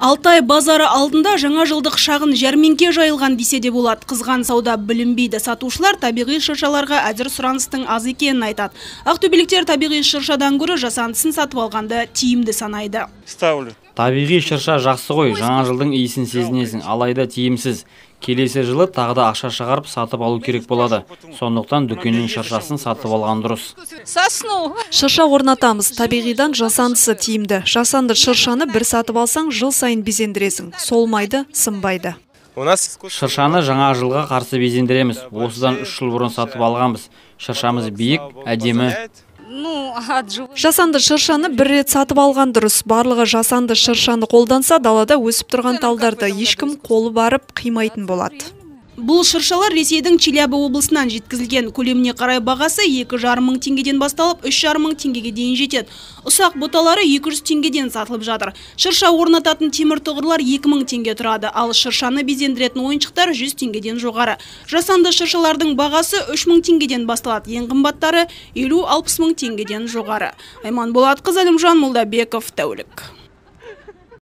Алтай базары алдында жаңа жылдық шағын жәрмеңке жайылған десе де болады. Қызған сауда білінбейді. Сатушылар табиғи шыршаларға әзір сұраныстың аз екенін айтады. Ақтөбеліктер табиғи шыршадан гөрі жасандысын сатып алғанды тиімді санайды. Табиғи шырша жақсы ғой, жаңа жылдың иісін сезінесің, алайда тиімсіз. Келесі жылы тағы да ақша шығарып сатып алу керек болады. Сондықтан дүкеннің шыршасын сатып алған дұрыс. Шырша орнатамыз, табиғидан жасандысы тиімді. Жасанды шыршаны бір сатып алсаң, жыл сайын безендіресің. Солмайды, сынбайды. Шыршаны жаңа жылға қарсы безендіреміз. Осыдан 3 жыл бұрын сатып алғанбыз. Шыршамыз биік, әдемі. Жасанды шыршаны бір рет сатып алған дұрыс. Барлығы жасанды шыршаны қолданса, далада өсіп тұрған талдарды ешкім қолы барып қимайтын болады. Бұл шыршалар Ресейдің Челябі облысынан жеткізілген. Көлеміне қарай бағасы 2,5 мың теңгеден басталып 3,5 мың теңгеге дейін жетеді. Ұсақ боталары 200 теңгеден сатылып жатыр. Шырша орнататын темір тұғырлар 2 мың теңге тұрады, ал шыршаны безендіретін ойыншықтар 100 теңгеден жоғары. Жасанды шыршалардың бағасы 3 мың теңгеден басталады. Ең қымбаттары 50-60 мың теңгеден жоғары. Айман Болатқызы, Әлімжан Молдабеков, Тәулік.